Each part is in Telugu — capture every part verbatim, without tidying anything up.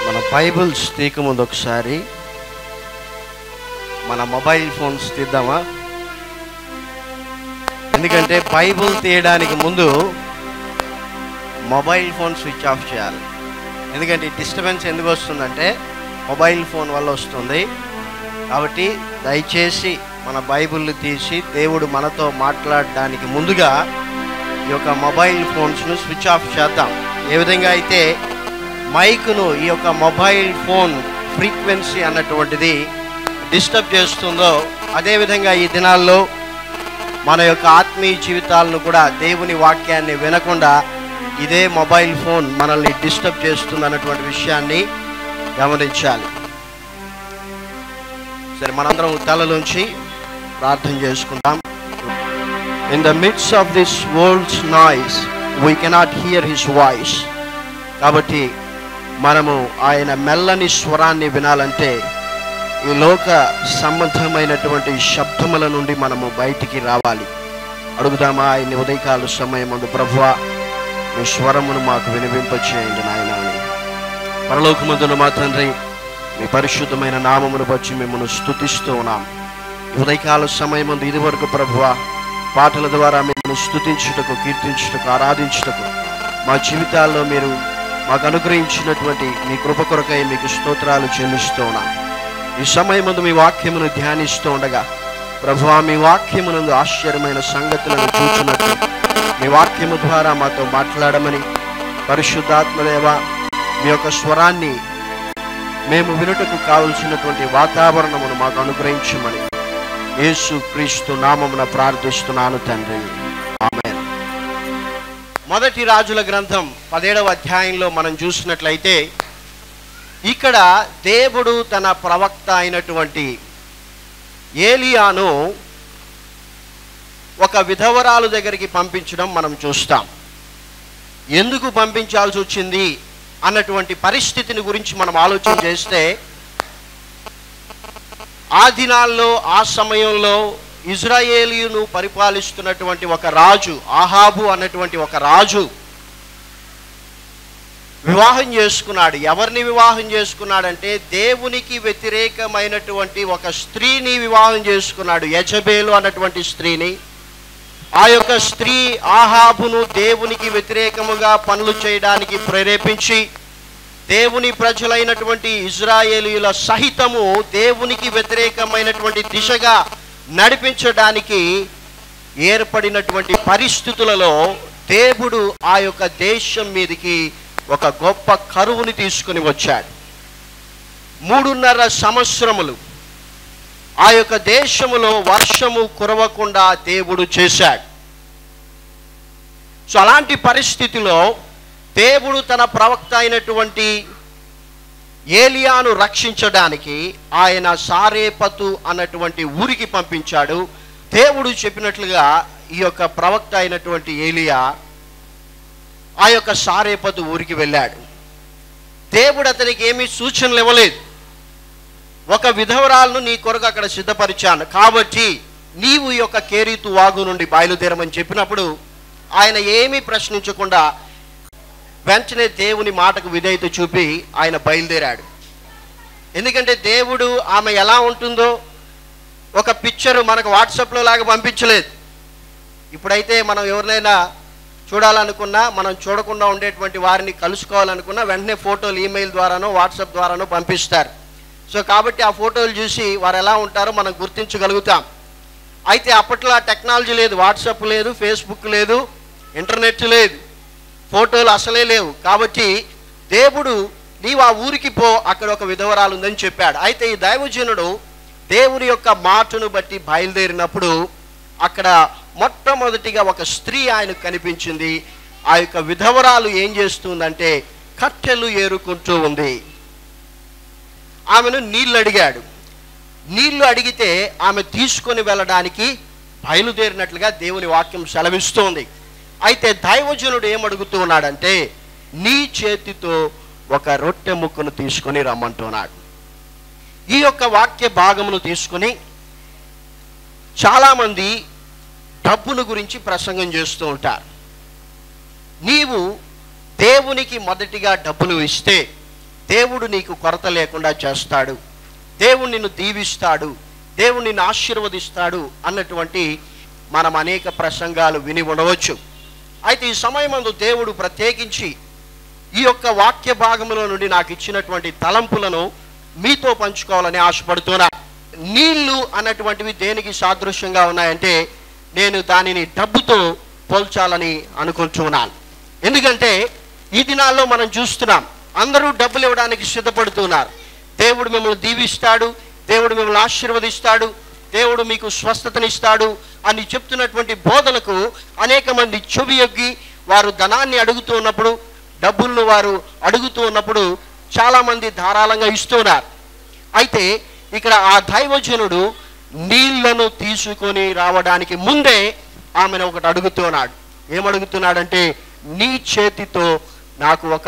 మన బైబిల్స్ తీక ముందు ఒకసారి మన మొబైల్ ఫోన్స్ తీద్దామా? ఎందుకంటే బైబిల్ తీయడానికి ముందు మొబైల్ ఫోన్ స్విచ్ ఆఫ్ చేయాలి. ఎందుకంటే డిస్టర్బెన్స్ ఎందుకు వస్తుందంటే మొబైల్ ఫోన్ వల్ల వస్తుంది. కాబట్టి దయచేసి మన బైబిల్ తీసి దేవుడు మనతో మాట్లాడడానికి ముందుగా ఈ యొక్క మొబైల్ ఫోన్స్ను స్విచ్ ఆఫ్ చేద్దాం. ఏ విధంగా అయితే మైక్ను ఈ యొక్క మొబైల్ ఫోన్ ఫ్రీక్వెన్సీ అన్నటువంటిది డిస్టర్బ్ చేస్తుందో, అదేవిధంగా ఈ దినాల్లో మన యొక్క ఆత్మీయ జీవితాలను కూడా దేవుని వాక్యాన్ని వినకుండా ఇదే మొబైల్ ఫోన్ మనల్ని డిస్టర్బ్ చేస్తుంది అన్నటువంటి విషయాన్ని గమనించాలి. సరే, మనందరం తలలోంచి ప్రార్థన చేసుకుందాం. In the midst of this world's noise, we cannot hear his voice. కాబట్టి మనము ఆయన మెల్లని స్వరాన్ని వినాలంటే ఈ లోక సంబంధమైనటువంటి శబ్దముల నుండి మనము బయటికి రావాలి. అడుగుదామా ఆయన్ని ఉదయకాల సమయం ముందు, ప్రభువా మీ స్వరమును మాకు వినిపింపచేయండి నాయన అని. పరలోకమందున మా తండ్రి, మీ పరిశుద్ధమైన నామమును బట్టి మిమ్మల్ని స్తుతిస్తూ ఉన్నాం. ఉదయకాల సమయం ముందు ఇదివరకు ప్రభువా పాటల ద్వారా మిమ్మల్ని స్తుతించుటకు, కీర్తించుటకు, ఆరాధించుటకు మా జీవితాల్లో మీరు మాకు అనుగ్రహించినటువంటి మీ కృప కొరకై మీకు స్తోత్రాలు చెల్లిస్తూ ఉన్నాం. ఈ సమయం ముందు మీ వాక్యమును ధ్యానిస్తూ ఉండగా ప్రభువా మీ వాక్యమునందు ఆశ్చర్యమైన సంగతులను చూచున్నట్టు మీ వాక్యము ద్వారా మాతో మాట్లాడమని, పరిశుద్ధాత్మదేవ మీ యొక్క స్వరాన్ని మేము వినుటకు కావలసినటువంటి వాతావరణమును మాకు అనుగ్రహించమని యేసు క్రీస్తు నామమున ప్రార్థిస్తున్నాను తండ్రి, ఆమేన్. మొదటి రాజుల గ్రంథం పదిహేడవ అధ్యాయంలో మనం చూసినట్లయితే ఇక్కడ దేవుడు తన ప్రవక్త అయినటువంటి ఏలియాను ఒక విధవరాలు దగ్గరికి పంపించడం మనం చూస్తాం. ఎందుకు పంపించాల్సి వచ్చింది అన్నటువంటి పరిస్థితిని గురించి మనం ఆలోచన చేస్తే, ఆ దినాల్లో ఆ సమయంలో ఇజ్రాయేలీయును పరిపాలిస్తున్నటువంటి ఒక రాజు, ఆహాబు అన్నటువంటి ఒక రాజు వివాహం చేసుకున్నాడు. ఎవరిని వివాహం చేసుకున్నాడంటే దేవునికి వ్యతిరేకమైనటువంటి ఒక స్త్రీని వివాహం చేసుకున్నాడు, యెజబేలు అన్నటువంటి స్త్రీని. ఆ యొక్క స్త్రీ ఆహాబును దేవునికి వ్యతిరేకముగా పనులు చేయడానికి ప్రేరేపించి దేవుని ప్రజలైనటువంటి ఇజ్రాయేలీయుల సహితము దేవునికి వ్యతిరేకమైనటువంటి దిశగా నడిపించడానికి ఏర్పడినటువంటి పరిస్థితులలో దేవుడు ఆ యొక్క దేశం మీదకి ఒక గొప్ప కరువుని తీసుకుని వచ్చాడు. మూడున్నర సంవత్సరములు ఆ యొక్క దేశములో వర్షము కురవకుండా దేవుడు చేశాడు. సో అలాంటి పరిస్థితిలో దేవుడు తన ప్రవక్త అయినటువంటి ఏలియాను రక్షించడానికి ఆయన సారేపతు అన్నటువంటి ఊరికి పంపించాడు. దేవుడు చెప్పినట్లుగా ఈ యొక్క ప్రవక్త అయినటువంటి ఏలియా ఆ యొక్క సారేపతు ఊరికి వెళ్ళాడు. దేవుడు అతనికి ఏమీ సూచనలు ఇవ్వలేదు. ఒక విధవరాలను నీ కొరకు అక్కడ సిద్ధపరిచాను, కాబట్టి నీవు ఈ యొక్క కేరీతు వాగు నుండి బయలుదేరమని చెప్పినప్పుడు ఆయన ఏమీ ప్రశ్నించకుండా వెంటనే దేవుని మాటకు విధేయత చూపి ఆయన బయలుదేరాడు. ఎందుకంటే దేవుడు ఆమె ఎలా ఉంటుందో ఒక పిక్చరు మనకు వాట్సాప్లో లాగా పంపించలేదు. ఇప్పుడైతే మనం ఎవరినైనా చూడాలనుకున్నా, మనం చూడకుండా ఉండేటువంటి వారిని కలుసుకోవాలనుకున్నా వెంటనే ఫోటోలు ఈమెయిల్ ద్వారానో వాట్సాప్ ద్వారానో పంపిస్తారు. సో కాబట్టి ఆ ఫోటోలు చూసి వారు ఎలా ఉంటారో మనం గుర్తించగలుగుతాం. అయితే అప్పట్లో ఆ టెక్నాలజీ లేదు, వాట్సాప్ లేదు, ఫేస్బుక్ లేదు, ఇంటర్నెట్ లేదు, ఫోటోలు అసలే లేవు. కాబట్టి దేవుడు నీవు ఆ ఊరికి పో, అక్కడ ఒక విధవరాలు ఉందని చెప్పాడు. అయితే ఈ దైవజనుడు దేవుని యొక్క మాటను బట్టి బయలుదేరినప్పుడు అక్కడ మొట్టమొదటిగా ఒక స్త్రీ ఆయనకు కనిపించింది. ఆ యొక్క విధవరాలు ఏం చేస్తుందంటే కట్టెలు ఏరుకుంటూ ఉంది. ఆమెను నీళ్లు అడిగాడు. నీళ్లు అడిగితే ఆమె తీసుకొని వెళ్ళడానికి బయలుదేరినట్లుగా దేవుని వాక్యం సెలవిస్తోంది. అయితే దైవజనుడు ఏమడుగుతూ ఉన్నాడంటే నీ చేతితో ఒక రొట్టె ముక్కను తీసుకొని రమ్మంటున్నాడు. ఈ యొక్క వాక్య భాగమును తీసుకొని చాలామంది డబ్బును గురించి ప్రసంగం చేస్తూ ఉంటారు. నీవు దేవునికి మొదటిగా డబ్బులు ఇస్తే దేవుడు నీకు కొరత లేకుండా చేస్తాడు, దేవుడు నిన్ను దీవిస్తాడు, దేవుడు నిన్ను ఆశీర్వదిస్తాడు అన్నటువంటి మనం అనేక ప్రసంగాలు విని ఉండవచ్చు. అయితే ఈ సమయమందు దేవుడు ప్రత్యేకించి ఈ యొక్క వాక్య భాగంలో నుండి నాకు ఇచ్చినటువంటి తలంపులను మీతో పంచుకోవాలని ఆశపడుతున్నా. నీళ్లు అన్నటువంటివి దేనికి సాదృశ్యంగా ఉన్నాయంటే నేను దానిని డబ్బుతో పోల్చాలని అనుకుంటున్నాను. ఎందుకంటే ఈ దినాల్లో మనం చూస్తున్నాం, అందరూ డబ్బులు ఇవ్వడానికి సిద్ధపడుతున్నారు. దేవుడు మిమ్మల్ని దీవిస్తాడు, దేవుడు మిమ్మల్ని ఆశీర్వదిస్తాడు, దేవుడు మీకు స్వస్థతనిస్తాడు అని చెప్తున్నటువంటి బోధలకు అనేక మంది చెవియొగ్గి వారు ధనాన్ని అడుగుతూ ఉన్నప్పుడు, డబ్బులను వారు అడుగుతూ ఉన్నప్పుడు చాలామంది ధారాళంగా ఇస్తున్నారు. అయితే ఇక్కడ ఆ దైవజనుడు నీళ్లను తీసుకొని రావడానికి ముందే ఆమెను ఒకటి అడుగుతున్నాడు. ఏమడుగుతున్నాడంటే, నీ చేతితో నాకు ఒక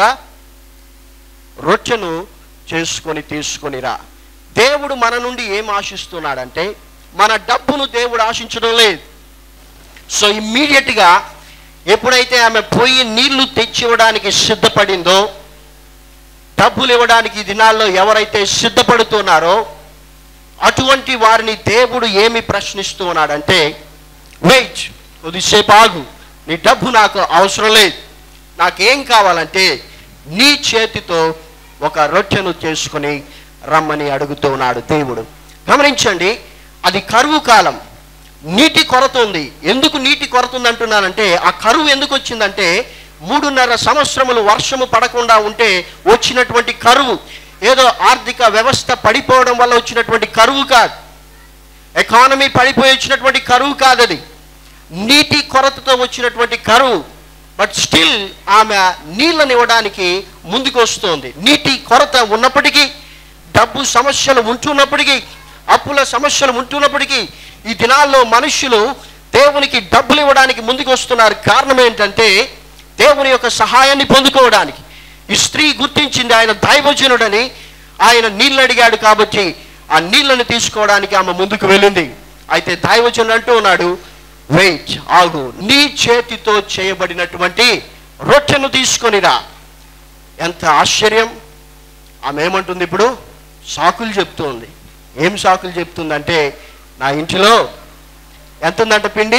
రొట్టెను చేసుకొని తీసుకొని రా. దేవుడు మన నుండి ఏం ఆశిస్తున్నాడంటే, మన డబ్బును దేవుడు ఆశించడం లేదు. సో ఇమ్మీడియట్గా ఎప్పుడైతే ఆమె పోయి నీళ్లు తెచ్చివ్వడానికి సిద్ధపడిందో, డబ్బులు ఇవ్వడానికి ఈ దినాల్లో ఎవరైతే సిద్ధపడుతున్నారో అటువంటి వారిని దేవుడు ఏమి ప్రశ్నిస్తూ ఉన్నాడంటే, వెయిట్, కొద్దిసేపు ఆగు, నీ డబ్బు నాకు అవసరం లేదు, నాకేం కావాలంటే నీ చేతితో ఒక రొట్టెను చేసుకుని రమ్మని అడుగుతూ ఉన్నాడు దేవుడు. గమనించండి, అది కరువు కాలం, నీటి కొరత ఉంది. ఎందుకు నీటి కొరత ఉంది అంటున్నానంటే, ఆ కరువు ఎందుకు వచ్చిందంటే మూడున్నర సంవత్సరములు వర్షము పడకుండా ఉంటే వచ్చినటువంటి కరువు. ఏదో ఆర్థిక వ్యవస్థ పడిపోవడం వల్ల వచ్చినటువంటి కరువు కాదు, ఎకానమీ పడిపోయి వచ్చినటువంటి కరువు కాదు, అది నీటి కొరతతో వచ్చినటువంటి కరువు. బట్ స్టిల్ ఆమె నీళ్ళని ఇవ్వడానికి ముందుకు వస్తుంది. నీటి కొరత ఉన్నప్పటికీ, డబ్బు సమస్యలు ఉంటున్నప్పటికీ, అప్పుల సమస్యలు ఉంటున్నప్పటికీ ఈ దినాల్లో మనుషులు దేవునికి డబ్బులు ఇవ్వడానికి ముందుకు వస్తున్నారు. కారణం ఏంటంటే దేవుని యొక్క సహాయాన్ని పొందుకోవడానికి. ఈ స్త్రీ గుర్తించింది ఆయన దైవజనుడని, ఆయన నీళ్ళు అడిగాడు కాబట్టి ఆ నీళ్ళని తీసుకోవడానికి ఆమె ముందుకు వెళ్ళింది. అయితే దైవజనుడు అంటూ ఉన్నాడు, వెయిట్, ఆగు, నీ చేతితో చేయబడినటువంటి రొట్టెను తీసుకొనిరా. ఎంత ఆశ్చర్యం! ఆమె ఏమంటుంది ఇప్పుడు? సాకులు చెప్తుంది. ఏం సాకులు చెప్తుందంటే, నా ఇంటిలో ఎంత ఉందంట పిండి?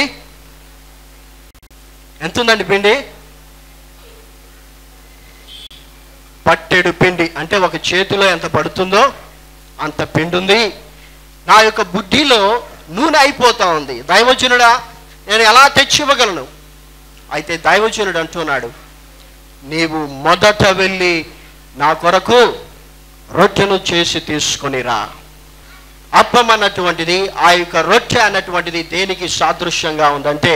ఎంత ఉందండి పిండి? పట్టెడు పిండి. అంటే ఒక చేతిలో ఎంత పడుతుందో అంత పిండి ఉంది. నా యొక్క బుడ్డిలో నూనె అయిపోతా ఉంది. దైవజనుడా, నేను ఎలా తెచ్చి ఇవ్వగలను? అయితే దైవజనుడు అంటున్నాడు, నీవు మొదట వెళ్ళి నా కొరకు రొట్టెను చేసి తీసుకొనిరా. అప్పం అన్నటువంటిది, ఆ యొక్క రొట్టె అన్నటువంటిది దేనికి సాదృశ్యంగా ఉందంటే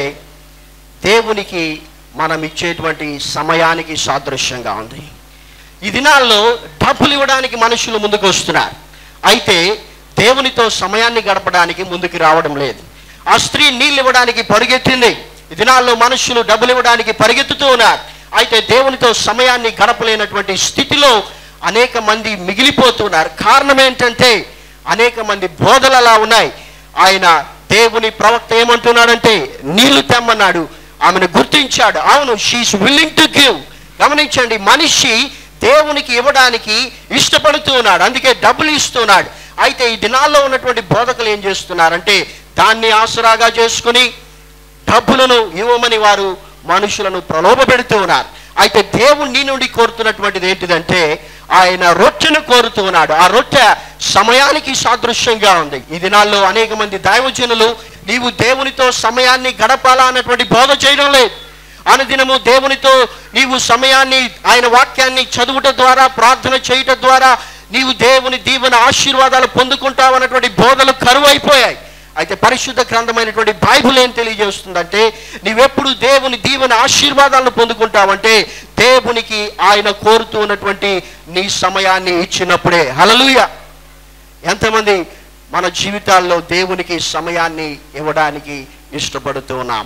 దేవునికి మనం ఇచ్చేటువంటి సమయానికి సాదృశ్యంగా ఉంది. ఈ దినాల్లో డబ్బులు ఇవ్వడానికి మనుషులు ముందుకు వస్తున్నారు, అయితే దేవునితో సమయాన్ని గడపడానికి ముందుకు రావడం లేదు. ఆ స్త్రీ నీళ్ళు ఇవ్వడానికి పరిగెత్తింది. ఈ దినాల్లో మనుషులు డబ్బులు ఇవ్వడానికి పరిగెత్తుతూ ఉన్నారు, అయితే దేవునితో సమయాన్ని గడపలేనటువంటి స్థితిలో అనేక మంది మిగిలిపోతున్నారు. కారణం ఏంటంటే అనేక మంది బోధలు అలా ఉన్నాయి. ఆయన దేవుని ప్రవక్త ఏమంటున్నాడంటే, నీళ్లు తెమ్మన్నాడు, ఆమెను గుర్తించాడు. అవును, షీఈస్ విల్లింగ్ టు గివ్. గమనించండి, మనిషి దేవునికి ఇవ్వడానికి ఇష్టపడుతూ ఉన్నాడు, అందుకే డబ్బులు ఇస్తున్నాడు. అయితే ఈ దినాల్లో ఉన్నటువంటి బోధకులు ఏం చేస్తున్నారంటే దాన్ని ఆసరాగా చేసుకుని డబ్బులను ఇవ్వమని వారు మనుషులను ప్రలోభ పెడుతూ ఉన్నారు. అయితే దేవుడు నీ నుండి కోరుతున్నటువంటిది ఏంటిదంటే ఆయన రొట్టెను కోరుతూ ఉన్నాడు. ఆ రొట్టె సమయానికి సాదృశ్యంగా ఉంది. ఈ దినాల్లో అనేక మంది దైవజనులు నీవు దేవునితో సమయాన్ని గడపాలా అన్నటువంటి బోధ చేయడం లేదు. అనుదినము దేవునితో నీవు సమయాన్ని, ఆయన వాక్యాన్ని చదువుట ద్వారా, ప్రార్థన చేయటం ద్వారా నీవు దేవుని దీవెన ఆశీర్వాదాలు పొందుకుంటావు అన్నటువంటి బోధలు కరువు అయిపోయాయి. అయితే పరిశుద్ధ గ్రంథమైనటువంటి బైబిల్ ఏం తెలియజేస్తుందంటే, నీవెప్పుడు దేవుని దీవెన ఆశీర్వాదాలను పొందుకుంటావంటే దేవునికి ఆయన కోరుతూ ఉన్నటువంటి నీ సమయాన్ని ఇచ్చినప్పుడే. హల్లెలూయా! ఎంతమంది మన జీవితాల్లో దేవునికి సమయాన్ని ఇవ్వడానికి ఇష్టపడుతూ ఉన్నాం?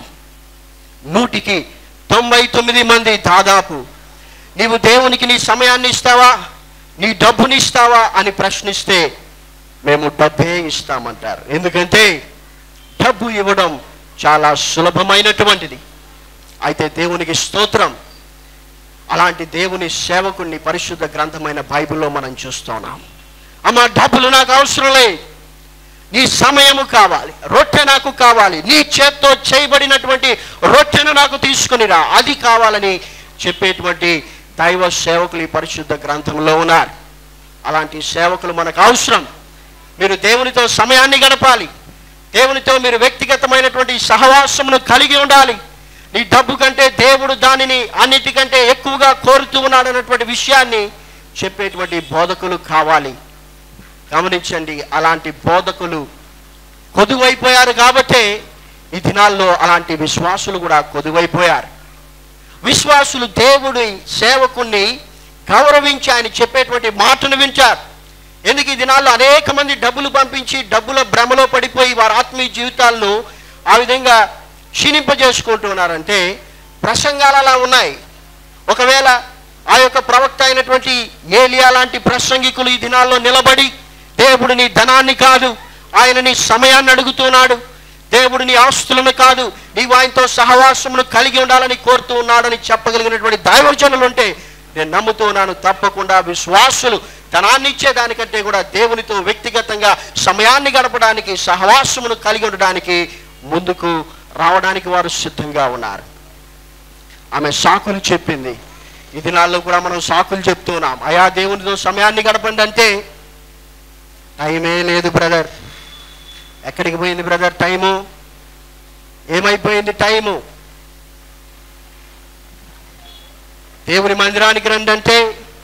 నూటికి తొంభై తొమ్మిది మంది దాదాపు నీవు దేవునికి నీ సమయాన్ని ఇస్తావా, నీ డబ్బుని ఇస్తావా అని ప్రశ్నిస్తే మేము డబ్బే ఇస్తామంటారు. ఎందుకంటే డబ్బు ఇవ్వడం చాలా సులభమైనటువంటిది. అయితే దేవునికి స్తోత్రం, అలాంటి దేవుని సేవకుణ్ణి పరిశుద్ధ గ్రంథమైన బైబిల్లో మనం చూస్తున్నాం. అమ్మ, డబ్బులు నాకు అవసరం లేదు, నీ సమయము కావాలి, రొట్టె నాకు కావాలి, నీ చేత్తో చేయబడినటువంటి రొట్టెను నాకు తీసుకునిరా, అది కావాలని చెప్పేటువంటి దైవ సేవకులు ఈ పరిశుద్ధ గ్రంథంలో ఉన్నారు. అలాంటి సేవకులు మనకు అవసరం. మీరు దేవునితో సమయాన్ని గడపాలి, దేవునితో మీరు వ్యక్తిగతమైనటువంటి సహవాసమును కలిగి ఉండాలి. నీ డబ్బు కంటే దేవుడు దానిని అన్నిటికంటే ఎక్కువగా కోరుతూ ఉన్నాడు అన్నటువంటి విషయాన్ని చెప్పేటువంటి బోధకులు కావాలి. గమనించండి, అలాంటి బోధకులు కొదువైపోయారు కాబట్టే ఈ దినాల్లో అలాంటి విశ్వాసులు కూడా కొదువైపోయారు. విశ్వాసులు దేవుడి సేవకుణ్ణి గౌరవించి ఆయన చెప్పేటువంటి మాటను వింటారు. ఎందుకు ఈ దినాల్లో అనేక మంది డబ్బులు పంపించి డబ్బుల భ్రమలో పడిపోయి వారి ఆత్మీయ జీవితాలను ఆ విధంగా క్షీణింపజేసుకుంటున్నారంటే ప్రసంగాలు అలా ఉన్నాయి. ఒకవేళ ఆ యొక్క ప్రవక్త అయినటువంటి ఏలియా లాంటి ప్రసంగికులు ఈ దినాల్లో నిలబడి దేవుడు నీ ధనాన్ని కాదు, ఆయన నీ సమయాన్ని అడుగుతున్నాడు, దేవుడు నీ ఆస్తులను కాదు, నీవు ఆయనతో సహవాసమును కలిగి ఉండాలని కోరుతూ ఉన్నాడని చెప్పగలిగినటువంటి దైవజనులు ఉంటే నేను నమ్ముతున్నాను, తప్పకుండా విశ్వాసులు ధనాన్ని ఇచ్చేదానికంటే కూడా దేవునితో వ్యక్తిగతంగా సమయాన్ని గడపడానికి, సహవాసమును కలిగి ఉండడానికి ముందుకు రావడానికి వారు సిద్ధంగా ఉన్నారు. ఆమె సాకులు చెప్పింది. ఈ దినాల్లో కూడా మనం సాకులు చెప్తున్నాం. అయా దేవునితో సమయాన్ని గడపండి అంటే టైమే లేదు బ్రదర్. ఎక్కడికి పోయింది బ్రదర్ టైము? ఏమైపోయింది టైము? దేవుని మందిరానికి రండి అంటే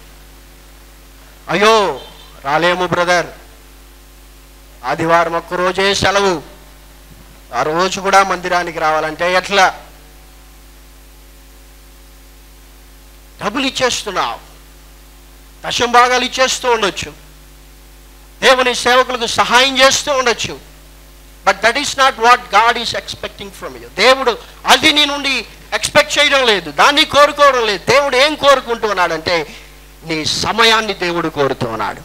అయ్యో రాలేము బ్రదర్, ఆదివారం ఒక్కరోజే సెలవు, ఆ రోజు కూడా మందిరానికి రావాలంటే ఎట్లా? డబ్బులు ఇచ్చేస్తున్నావు, దశం భాగాలు ఇచ్చేస్తూ ఉండొచ్చు, దేవుని సేవకులకు సహాయం చేస్తూ ఉండొచ్చు, but that is not what God is expecting from you. దేవుడు అది నీ నుండి ఎక్స్పెక్ట్ చేయడం లేదు, దాన్ని కోరుకోవడం లేదు. దేవుడు ఏం కోరుకుంటున్నాడంటే నీ సమయాన్ని దేవుడు కోరుతూ ఉన్నాడు.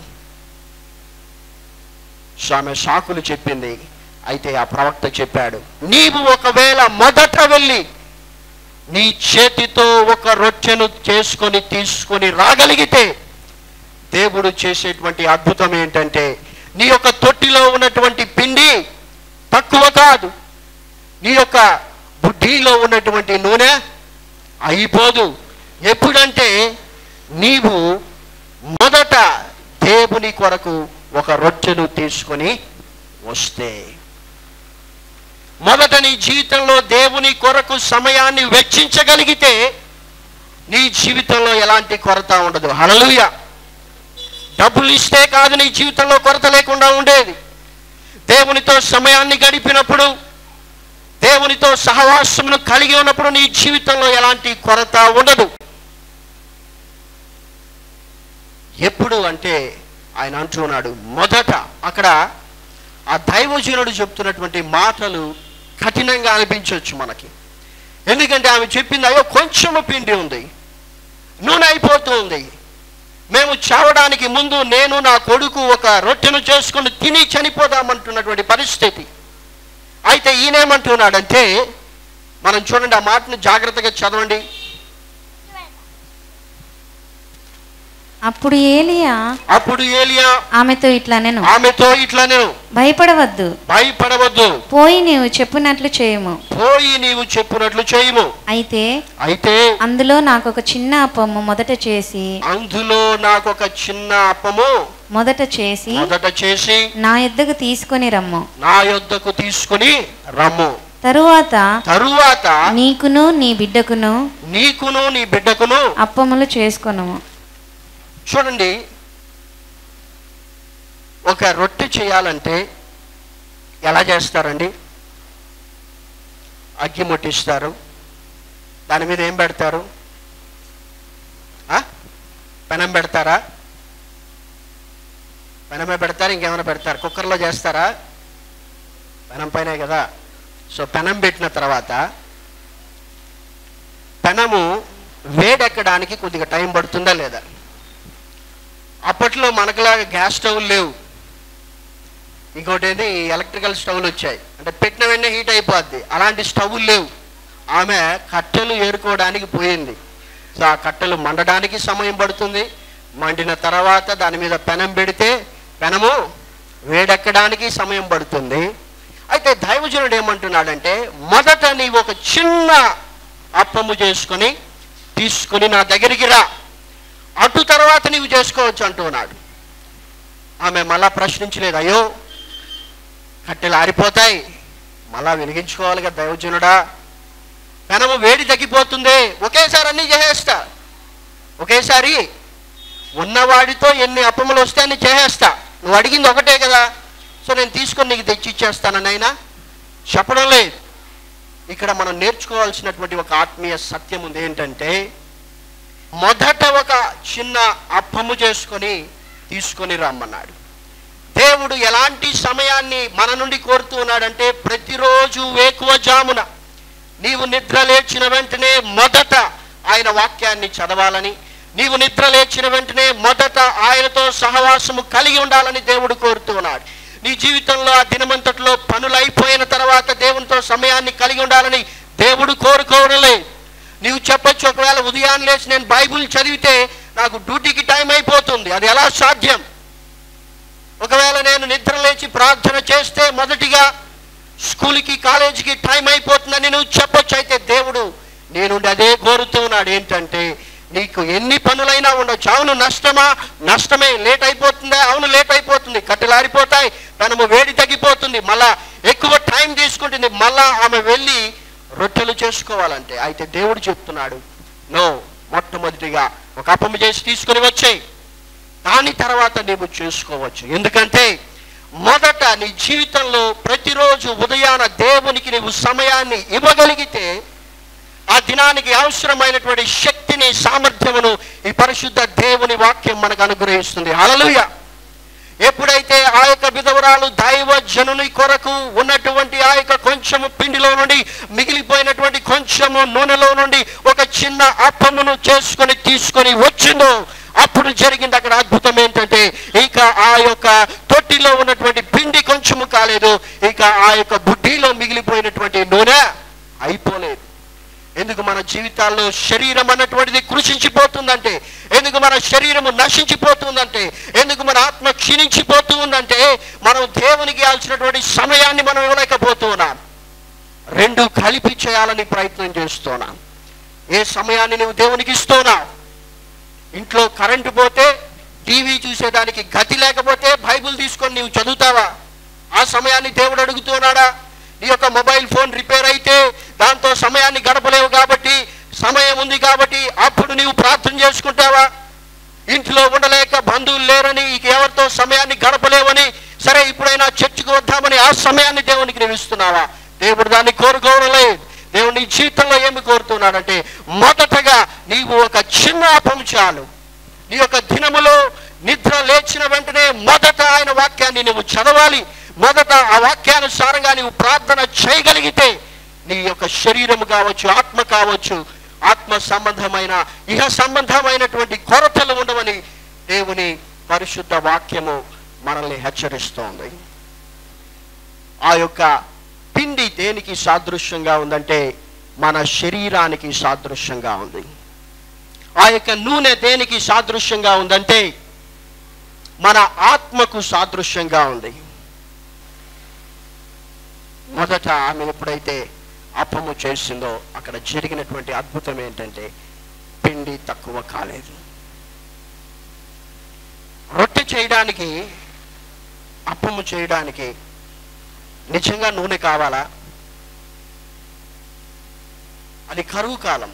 సో ఆమె సాకులు చెప్పింది. అయితే ఆ ప్రవక్త చెప్పాడు, నీవు ఒకవేళ మొదట వెళ్ళి నీ చేతితో ఒక రొట్టెను చేసుకొని తీసుకొని రాగలిగితే దేవుడు చేసేటువంటి అద్భుతం ఏంటంటే నీ యొక్క తొట్టిలో ఉన్నటువంటి పిండి తక్కువ కాదు, నీ యొక్క బుడ్డిలో ఉన్నటువంటి నూనె అయిపోదు. ఎప్పుడంటే నీవు మొదట దేవుని కొరకు ఒక రొట్టెను తీసుకొని వస్తే. మొదట నీ జీవితంలో దేవుని కొరకు సమయాన్ని వెచ్చించగలిగితే నీ జీవితంలో ఎలాంటి కొరత ఉండదు. హల్లెలూయా. డబ్బులు ఇస్తే కాదు నీ జీవితంలో కొరత లేకుండా ఉండేది. దేవునితో సమయాన్ని గడిపినప్పుడు, దేవునితో సహవాసమును కలిగి ఉన్నప్పుడు నీ జీవితంలో ఎలాంటి కొరత ఉండదు. ఎప్పుడు అంటే ఆయన అంటున్నాడు మొదట. అక్కడ ఆ దైవజనుడు చెప్తున్నటువంటి మాటలు కఠినంగా అనిపించవచ్చు మనకి. ఎందుకంటే ఆమె చెప్పింది, అయ్యో కొంచెము పిండి ఉంది, నూనె అయిపోతుంది, మేము చావడానికి ముందు నేను నా కొడుకు ఒక రొట్టెను చేసుకుని తిని చనిపోదామంటున్నటువంటి పరిస్థితి. అయితే ఈయనేమంటున్నాడంటే, మనం చూడండి ఆ మాటను జాగ్రత్తగా చదవండి. అప్పుడు ఏలియా అప్పుడు ఏలియా ఆమెతో ఇట్లా నేను ఆమెతో ఇట్లా నేను భయపడవద్దు భయపడవద్దు పోయి నీవు చెప్పినట్లు చేయము పోయి నీవు చెప్పినట్లు చేయము అయితే అయితే అందులో నాకు ఒక చిన్న అప్పము మొదట చేసి అందులో నాకు ఒక చిన్న అప్పము మొదట చేసి మొదట చేసి నా యొద్దకు తీసుకొని రమ్ము నా యొద్దకు తీసుకొని రమ్ము తరువాత తరువాత నీకును నీ బిడ్డకును నీకును నీ బిడ్డకును అప్పములు చేసుకొనుము. చూడండి, ఒక రొట్టె చేయాలంటే ఎలా చేస్తారండి? అగ్గి ముట్టిస్తారు, దాని మీద ఏం పెడతారు? పెనం పెడతారా? పెనమే పెడతారు, ఇంకేమైనా పెడతారు? కుక్కర్లో చేస్తారా? పెనం పైనే కదా. సో పెనం పెట్టిన తర్వాత పెనము వేడెక్కడానికి కొద్దిగా టైం పడుతుందా లేదా? అప్పట్లో మనకులాగా గ్యాస్ స్టవ్లు లేవు, ఇంకోటి ఏంటి ఎలక్ట్రికల్ స్టవ్లు వచ్చాయి, అంటే పెట్టిన వెంటనే హీట్ అయిపోద్ది. అలాంటి స్టవ్లు లేవు. ఆమె కట్టెలు ఏరుకోవడానికి పోయింది. సో ఆ కట్టెలు మండడానికి సమయం పడుతుంది. మండిన తర్వాత దాని మీద పెనం పెడితే పెనము వేడెక్కడానికి సమయం పడుతుంది. అయితే దైవజనుడు ఏమంటున్నాడంటే, మొదట నీవు ఒక చిన్న అప్పము చేసుకొని తీసుకుని నా దగ్గరికి రా, అటు తర్వాత నీవు చేసుకోవచ్చు అంటున్నాడు. ఆమె మళ్ళా ప్రశ్నించలేదు, అయ్యో కట్టెలు ఆరిపోతాయి, మళ్ళా వెలిగించుకోవాలి కదా దైవజనుడా, పెనము వేడి తగ్గిపోతుంది, ఒకేసారి అన్నీ చేసేస్తా, ఒకేసారి ఉన్నవాడితో ఎన్ని అప్పములు వస్తే అన్ని చేసేస్తా, నువ్వు అడిగింది ఒకటే కదా, సో నేను తీసుకొని నీకు తెచ్చి ఇచ్చేస్తానని అయినా చెప్పడం లేదు. ఇక్కడ మనం నేర్చుకోవాల్సినటువంటి ఒక ఆత్మీయ సత్యం ఉంది. ఏంటంటే, మొదట ఒక చిన్న అప్పము చేసుకొని తీసుకొని రమ్మన్నాడు. దేవుడు ఎలాంటి సమయాన్ని మన నుండి కోరుతూ ఉన్నాడంటే, ప్రతిరోజు వేకువజామున నీవు నిద్ర లేచిన వెంటనే మొదట ఆయన వాక్యాన్ని చదవాలని, నీవు నిద్ర లేచిన వెంటనే మొదట ఆయనతో సహవాసము కలిగి ఉండాలని దేవుడు కోరుతూ ఉన్నాడు. నీ జీవితంలో ఆ దినమంతట్లో పనులు అయిపోయిన తర్వాత దేవునితో సమయాన్ని కలిగి ఉండాలని దేవుడు కోరుకోవడలే. నీవు చెప్పొచ్చు, ఒకవేళ ఉదయాన్నే లేచి నేను బైబిల్ చదివితే నాకు డ్యూటీకి టైం అయిపోతుంది, అది ఎలా సాధ్యం? ఒకవేళ నేను నిద్ర లేచి ప్రార్థన చేస్తే మొదటిగా స్కూల్కి కాలేజీకి టైం అయిపోతుందని నువ్వు చెప్పొచ్చు. అయితే దేవుడు నేను అదే కోరుతూ ఉన్నాడు. ఏంటంటే, నీకు ఎన్ని పనులైనా ఉండొచ్చు. అవును నష్టమా? నష్టమే. లేట్ అయిపోతుందా? అవును లేట్ అయిపోతుంది. కట్టెలు ఆరిపోతాయి, మనము వేడి తగ్గిపోతుంది, మళ్ళా ఎక్కువ టైం తీసుకుంటుంది, మళ్ళా ఆమె వెళ్ళి రొట్టెలు చేసుకోవాలంటే. అయితే దేవుడు చెప్తున్నాడు, నో, మొట్టమొదటిగా ఒక అప్పము చేసి తీసుకుని వచ్చేయి, దాని తర్వాత నీవు చేసుకోవచ్చు. ఎందుకంటే మొదట నీ జీవితంలో ప్రతిరోజు ఉదయాన దేవునికి నీవు సమయాన్ని ఇవ్వగలిగితే ఆ దినానికి అవసరమైనటువంటి శక్తిని, సామర్థ్యమును ఈ పరిశుద్ధ దేవుని వాక్యం మనకు అనుగ్రహిస్తుంది. హల్లెలూయా. ఎప్పుడైతే ఆ యొక్క విధవరాలు దైవ జనుని కొరకు ఉన్నటువంటి ఆ యొక్క కొంచెము పిండిలో నుండి మిగిలిపోయినటువంటి కొంచెము నూనెలో నుండి ఒక చిన్న అప్పమును చేసుకొని తీసుకొని వచ్చిందో, అప్పుడు జరిగింది అక్కడ అద్భుతం. ఏంటంటే, ఇక ఆ యొక్క తొట్టిలో ఉన్నటువంటి పిండి కొంచెము కాలేదు, ఇక ఆ యొక్క బుడ్డిలో మిగిలిపోయినటువంటి నూనె అయిపోలేదు. ఎందుకు మన జీవితాల్లో శరీరం అన్నటువంటిది కృషించిపోతుందంటే, ఎందుకు మన శరీరము నశించిపోతుందంటే, ఎందుకు మన ఆత్మ క్షీణించిపోతూ ఉందంటే, మనం దేవునికి ఇవ్వాల్సినటువంటి సమయాన్ని మనం ఇవ్వలేకపోతున్నాం. రెండు కలిపి చేయాలని ప్రయత్నం చేస్తున్నాం. ఏ సమయాన్ని నువ్వు దేవునికి ఇస్తున్నావు? ఇంట్లో కరెంటు పోతే, టీవీ చూసేదానికి గతి లేకపోతే బైబిల్ తీసుకొని నీవు చదువుతావా? ఆ సమయాన్ని దేవుడు అడుగుతున్నాడా? నీ యొక్క మొబైల్ ఫోన్ రిపేర్ అయితే దాంతో సమయాన్ని గడపలేవు కాబట్టి, సమయం ఉంది కాబట్టి అప్పుడు నీవు ప్రార్థన చేసుకుంటావా? ఇంట్లో ఉండలేక బంధువులు లేరని, ఇక ఎవరితో సమయాన్ని గడపలేవని, సరే ఇప్పుడైనా చర్చికి వద్దామని ఆ సమయాన్ని దేవునికి నీవు ఇస్తున్నావా? దేవుడు దాన్ని కోరుకోవడం లేదు. దేవుడు నీ జీవితంలో ఏమి కోరుతున్నాడంటే, మొదటగా నీవు ఒక చిన్న అప్పం చాలు. నీ యొక్క దినములో నిద్ర లేచిన వెంటనే మొదట ఆయన వాక్యాన్ని నువ్వు చదవాలి. మొదట ఆ వాక్యానుసారంగా నీవు ప్రార్థన చేయగలిగితే నీ యొక్క శరీరము కావచ్చు, ఆత్మ కావచ్చు, ఆత్మ సంబంధమైన ఇహ సంబంధమైనటువంటి కొరతలు ఉండవని దేవుని పరిశుద్ధ వాక్యము మనల్ని హెచ్చరిస్తోంది. ఆ యొక్క పిండి దేనికి సాదృశ్యంగా ఉందంటే, మన శరీరానికి సాదృశ్యంగా ఉంది. ఆ యొక్క నూనె దేనికి సాదృశ్యంగా ఉందంటే, మన ఆత్మకు సాదృశ్యంగా ఉంది. మొదట ఆమె ఎప్పుడైతే అప్పము చేసిందో అక్కడ జరిగినటువంటి అద్భుతం ఏంటంటే, పిండి తక్కువ కాలేదు. రొట్టె చేయడానికి, అప్పము చేయడానికి నిజంగా నూనె కావాలా? అది కరువు కాలం.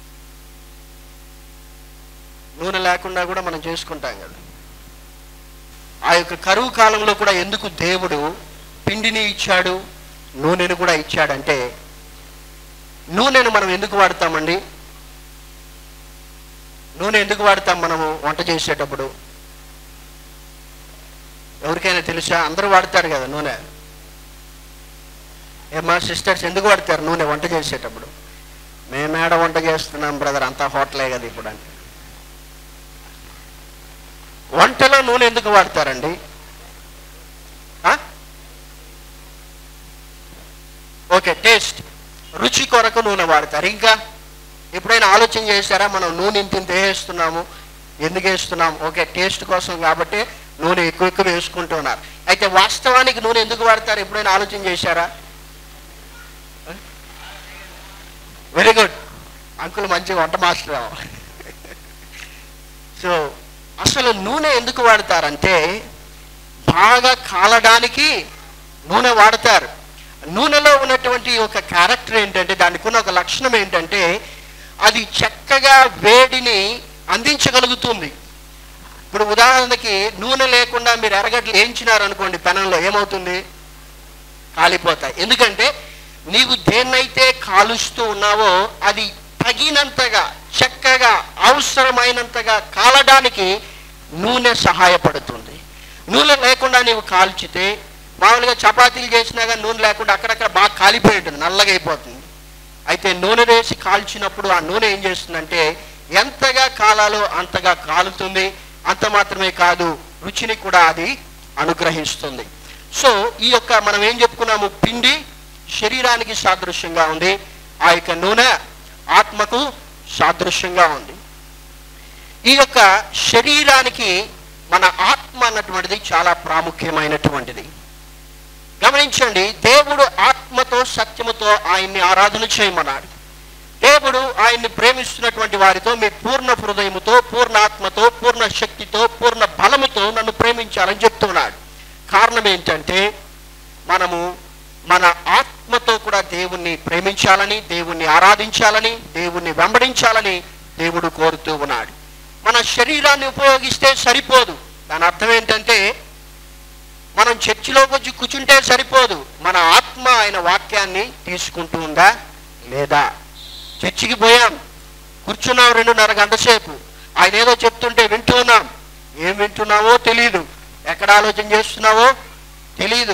నూనె లేకుండా కూడా మనం చేసుకుంటాం కదా. ఆ యొక్క కరువు కాలంలో కూడా ఎందుకు దేవుడు పిండిని ఇచ్చాడు, నూనెను కూడా ఇచ్చాడంటే, నూనెను మనం ఎందుకు వాడతామండి? నూనె ఎందుకు వాడతాం మనము వంట చేసేటప్పుడు? ఎవరికైనా తెలుసా? అందరూ వాడతారు కదా నూనె. ఏమా సిస్టర్స్ ఎందుకు వాడతారు నూనె వంట చేసేటప్పుడు? మేమేడ వంట చేస్తున్నాం బ్రదర్, అంతా హోటలే కదా ఇప్పుడు అంటే. వంటలో నూనె ఎందుకు వాడతారండి? ఓకే, టేస్ట్, రుచి కొరకు నూనె వాడతారు. ఇంకా ఈ ఎప్పుడైనా ఆలోచన చేశారా? మనం నూనె ఇంత ఇంత వేస్తున్నాము, ఎందుకు వేస్తున్నాము? ఓకే, టేస్ట్ కోసం కాబట్టి నూనె ఎక్కువ ఎక్కువ వేసుకుంటున్నారు. అయితే వాస్తవానికి నూనె ఎందుకు వాడతారు? ఎప్పుడైనా ఆలోచన చేశారా? వెరీ గుడ్ అంకుల్, మంచి వంట మాస్టర్. సో అసలు నూనె ఎందుకు వాడతారంటే బాగా కాలడానికి నూనె వాడతారు. నూనెలో ఉన్నటువంటి ఒక క్యారెక్టర్ ఏంటంటే, దానికి ఉన్న ఒక లక్షణం ఏంటంటే అది చక్కగా వేడిని అందించగలుగుతుంది. ఇప్పుడు ఉదాహరణకి నూనె లేకుండా మీరు ఎర్రగడ్డలు వేయించినారు అనుకోండి, పెనంలో ఏమవుతుంది? కాలిపోతాయి. ఎందుకంటే నీవు దేన్నైతే కాలుస్తూ ఉన్నావో అది తగినంతగా చక్కగా అవసరమైనంతగా కాలడానికి నూనె సహాయపడుతుంది. నూనె లేకుండా నీవు కాల్చితే, మామూలుగా చపాతీలు చేసినా కానీ నూనె లేకుండా అక్కడక్కడ బాగా కాలిపోయి ఉంటుంది, నల్లగా అయిపోతుంది. అయితే నూనె వేసి కాల్చినప్పుడు ఆ నూనె ఏం చేస్తుందంటే ఎంతగా కాలాలో అంతగా కాలుతుంది. అంత మాత్రమే కాదు, రుచిని కూడా అది అనుగ్రహిస్తుంది. సో ఈ యొక్క మనం ఏం చెప్పుకున్నాము, పిండి శరీరానికి సాదృశ్యంగా ఉంది, ఆ యొక్క నూనె ఆత్మకు సాదృశ్యంగా ఉంది. ఈ యొక్క శరీరానికి మన ఆత్మ అన్నటువంటిది చాలా ప్రాముఖ్యమైనటువంటిది. గమనించండి, దేవుడు ఆత్మతో సత్యముతో ఆయన్ని ఆరాధన చేయమన్నాడు. దేవుడు ఆయన్ని ప్రేమిస్తున్నటువంటి వారితో మీ పూర్ణ హృదయముతో, పూర్ణ ఆత్మతో, పూర్ణ శక్తితో, పూర్ణ బలముతో నన్ను ప్రేమించాలని చెప్తున్నాడు. కారణం ఏంటంటే మనము మన ఆత్మతో కూడా దేవుణ్ణి ప్రేమించాలని, దేవుణ్ణి ఆరాధించాలని, దేవుణ్ణి వెంబడించాలని దేవుడు కోరుతూ ఉన్నాడు. మన శరీరాన్ని ఉపయోగిస్తే సరిపోదు. దాని అర్థం ఏంటంటే మనం చర్చిలోకి వచ్చి కూర్చుంటే సరిపోదు, మన ఆత్మ ఆయన వాక్యాన్ని తీసుకుంటూ ఉందా లేదా? చర్చికి పోయాం, కూర్చున్నాం రెండున్నర గంట సేపు, ఆయన ఏదో చెప్తుంటే వింటూ ఉన్నాం, ఏం వింటున్నావో తెలియదు, ఎక్కడ ఆలోచన చేస్తున్నావో తెలియదు.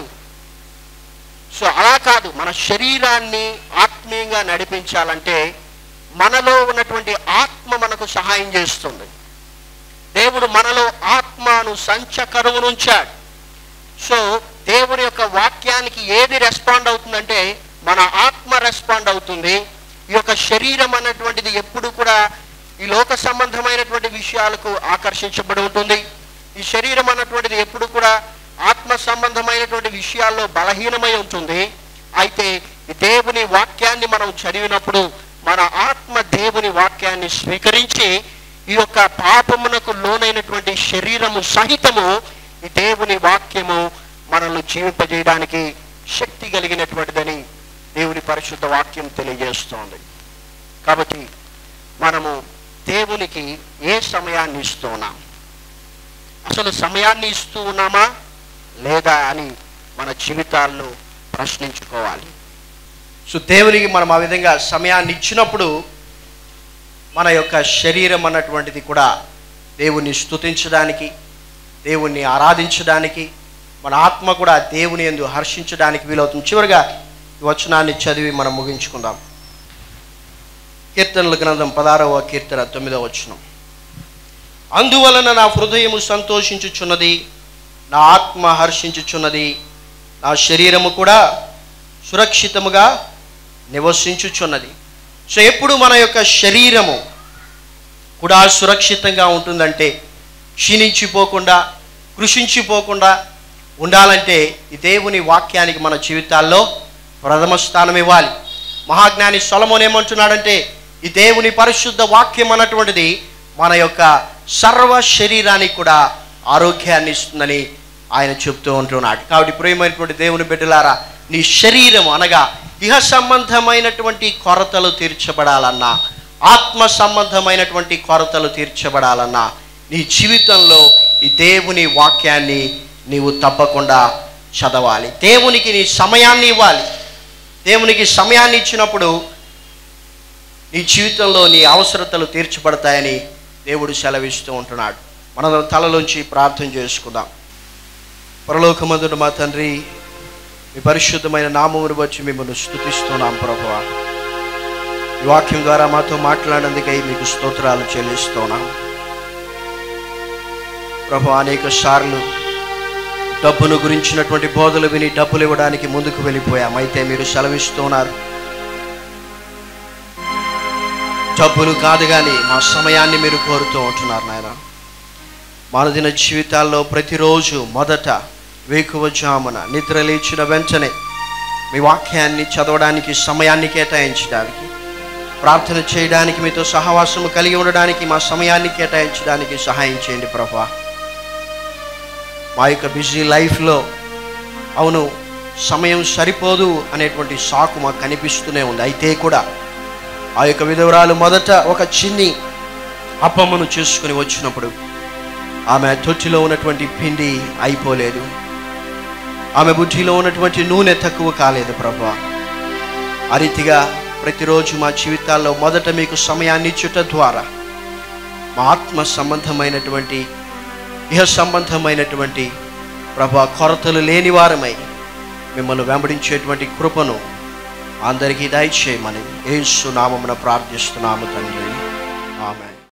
సో అలా కాదు, మన శరీరాన్ని ఆత్మీయంగా నడిపించాలంటే మనలో ఉన్నటువంటి ఆత్మ మనకు సహాయం చేస్తుంది. దేవుడు మనలో ఆత్మను సంచకరువును ఉంచాడు. సో దేవుని యొక్క వాక్యానికి ఏది రెస్పాండ్ అవుతుందంటే మన ఆత్మ రెస్పాండ్ అవుతుంది. ఈ యొక్క శరీరం అన్నటువంటిది ఎప్పుడు కూడా ఈ లోక సంబంధమైనటువంటి విషయాలకు ఆకర్షించబడి ఉంటుంది. ఈ శరీరం అన్నటువంటిది ఎప్పుడు కూడా ఆత్మ సంబంధమైనటువంటి విషయాల్లో బలహీనమై ఉంటుంది. అయితే దేవుని వాక్యాన్ని మనం చదివినప్పుడు మన ఆత్మ దేవుని వాక్యాన్ని స్వీకరించి ఈ యొక్క పాపమునకు లోనైనటువంటి శరీరము సహితము ఈ దేవుని వాక్యము మనల్ని జీవింపజేయడానికి శక్తి కలిగినటువంటిదని దేవుని పరిశుద్ధ వాక్యం తెలియజేస్తోంది. కాబట్టి మనము దేవునికి ఏ సమయాన్ని ఇస్తూ ఉన్నాం? అసలు సమయాన్ని ఇస్తూ ఉన్నామా లేదా అని మన జీవితాల్లో ప్రశ్నించుకోవాలి. సో దేవునికి మనం ఆ విధంగా సమయాన్ని ఇచ్చినప్పుడు మన యొక్క శరీరం అన్నటువంటిది కూడా దేవుణ్ణి స్తుతించడానికి, దేవుణ్ణి ఆరాధించడానికి, మన ఆత్మ కూడా దేవుని యందు హర్షించడానికి వీలవుతుంది. చివరిగా ఈ వచనాన్ని చదివి మనం ముగించుకుందాం. కీర్తనల గ్రంథం పదహారవ కీర్తన తొమ్మిదవ వచనం. అందువలన నా హృదయము సంతోషించుచున్నది, నా ఆత్మ హర్షించుచున్నది, నా శరీరము కూడా సురక్షితముగా నివసించుచున్నది. సో ఎప్పుడు మన యొక్క శరీరము కూడా సురక్షితంగా ఉంటుందంటే, క్షీణించిపోకుండా కృషించిపోకుండా ఉండాలంటే ఈ దేవుని వాక్యానికి మన జీవితాల్లో ప్రథమ స్థానం ఇవ్వాలి. మహాజ్ఞాని సొలొమోను ఏమంటున్నాడంటే ఈ దేవుని పరిశుద్ధ వాక్యం అన్నటువంటిది మన యొక్క సర్వ శరీరానికి కూడా ఆరోగ్యాన్ని ఇస్తుందని ఆయన చెప్తూ ఉంటున్నాడు. కాబట్టి ప్రియమైనటువంటి దేవుని బిడ్డలారా, నీ శరీరం అనగా ఇహ సంబంధమైనటువంటి కొరతలు తీర్చబడాలన్నా, ఆత్మ సంబంధమైనటువంటి కొరతలు తీర్చబడాలన్నా నీ జీవితంలో ఈ దేవుని వాక్యాన్ని నీవు తప్పకుండా చదవాలి. దేవునికి నీ సమయాన్ని ఇవ్వాలి. దేవునికి సమయాన్ని ఇచ్చినప్పుడు నీ జీవితంలో నీ అవసరతలు తీర్చబడతాయని దేవుడు సెలవిస్తూ ఉంటున్నాడు. మనం తలలోంచి ప్రార్థన చేసుకుందాం. పరలోకమందున మా తండ్రి, మీ పరిశుద్ధమైన నామమును బట్టి మిమ్మల్ని స్తుతిస్తున్నాం ప్రభువా. ఈ వాక్యం ద్వారా మాతో మాట్లాడినందుకై మీకు స్తోత్రాలు చెల్లిస్తున్నాం ప్రభువా. అనేక సార్లు డబ్బును గురించినటువంటి బోధలు విని డబ్బులు ఇవ్వడానికి ముందుకు వెళ్ళిపోయాం. అయితే మీరు సెలవిస్తున్నారు, డబ్బులు కాదు కానీ మా సమయాన్ని మీరు కోరుతూ ఉంటున్నారు నాయన. మానదిన జీవితాల్లో ప్రతిరోజు మొదట వేకువజామున నిద్ర లేచిన వెంటనే మీ వాక్యాన్ని చదవడానికి, సమయాన్ని కేటాయించడానికి, ప్రార్థన చేయడానికి, మీతో సహవాసము కలిగి ఉండడానికి మా సమయాన్ని కేటాయించడానికి సహాయం చేయండి ప్రభువా. మా యొక్క బిజీ లైఫ్లో అవును సమయం సరిపోదు అనేటువంటి సాకు మాకు కనిపిస్తూనే ఉంది. అయితే కూడా ఆ యొక్క విధవరాలు మొదట ఒక చిన్ని అప్పమ్మను చేసుకుని వచ్చినప్పుడు ఆమె తొట్టిలో ఉన్నటువంటి పిండి అయిపోలేదు, ఆమె బుద్ధిలో ఉన్నటువంటి నూనె తక్కువ కాలేదు ప్రభువా. ఆ రీతిగా ప్రతిరోజు మా జీవితాల్లో మొదట మీకు సమయాన్ని ఇచ్చుట ద్వారా మా ఆత్మ సంబంధమైనటువంటి, ఇహ సంబంధమైనటువంటి ప్రభువా కొరతలు లేని వారమై మిమ్మల్ని వెంబడించేటువంటి కృపను అందరికీ దయచేయమని యేసు నామమున ప్రార్థిస్తున్నాము తండ్రి.